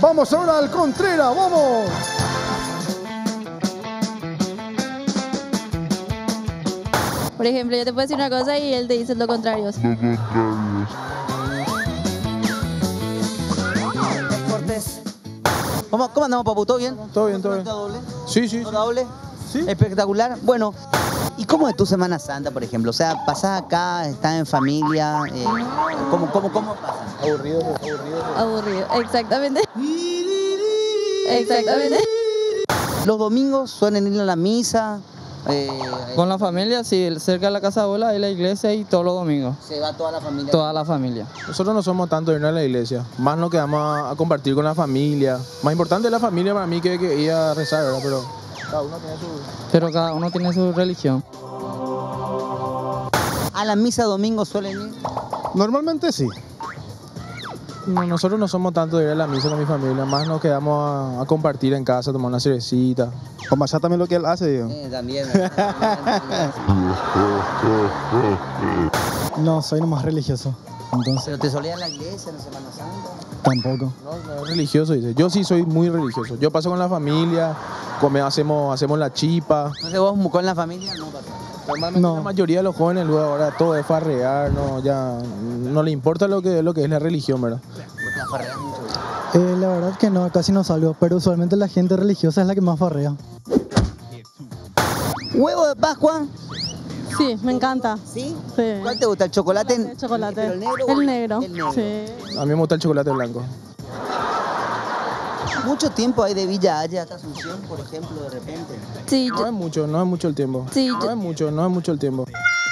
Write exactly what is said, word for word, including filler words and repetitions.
Vamos ahora al Contreras, vamos. Por ejemplo, yo te puedo decir una cosa y él te dice lo contrario. Cortés. ¿Cómo, cómo andamos, papu? ¿Todo bien? Todo bien, todo bien. ¿Nota doble? Sí, sí. ¿Nota doble? Sí. Espectacular. Bueno, ¿y cómo es tu Semana Santa, por ejemplo? O sea, ¿pasás acá, estás en familia? Eh, ¿cómo, cómo, ¿Cómo pasa? Aburrido, aburrido. Aburrido, exactamente. Exactamente. ¿Los domingos suelen ir a la misa? Eh, Con la familia, sí, cerca de la casa de abuela hay la iglesia y todos los domingos. ¿Se va toda la familia? Toda la familia. Nosotros no somos tanto de ir a la iglesia, más nos quedamos a, a compartir con la familia. Más importante es la familia para mí que, que ir a rezar, ¿verdad? Pero cada uno tiene su... Pero cada uno tiene su religión. ¿A la misa domingo suelen ir? Normalmente sí. No, nosotros no somos tanto de ir a la misa con mi familia, más nos quedamos a, a compartir en casa, tomar una cervecita. Como allá también lo que él hace, digo. Eh, también. ¿verdad? No, soy nomás religioso. Entonces, ¿Pero te solías a la iglesia en la Semana Santa? tampoco. No, no es religioso, dice. Yo sí soy muy religioso. Yo paso con la familia, come, hacemos, hacemos la chipa. Entonces vos con la familia no pasás. Normalmente No. la mayoría de los jóvenes luego ahora todo es farrear, no, ya no le importa lo que, lo que es la religión, ¿verdad? Vos te farreás mucho. Eh, la verdad que no, casi no salgo, pero usualmente la gente religiosa es la que más farrea. ¿Huevo de Pascua? Sí, me encanta. ¿Sí? Sí. ¿Cuál te gusta? ¿El chocolate? El chocolate. ¿Pero el negro? El negro. El negro. Sí. A mí me gusta el chocolate blanco. Mucho tiempo hay de Villa Haya hasta Asunción, por ejemplo, de repente. Sí, No yo- es mucho, no es mucho el tiempo. Sí, No yo- es mucho, no es mucho el tiempo.